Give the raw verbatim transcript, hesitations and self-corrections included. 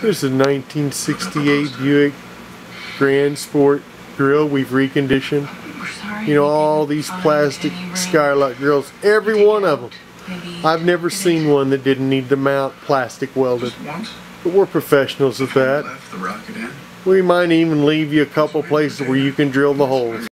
This is a nineteen sixty-eight Buick Grand Sport grill we've reconditioned. You know, all these plastic skylight grills, every one of them. I've never seen one that didn't need the mount plastic welded. But we're professionals at that. We might even leave you a couple places where you can drill the holes.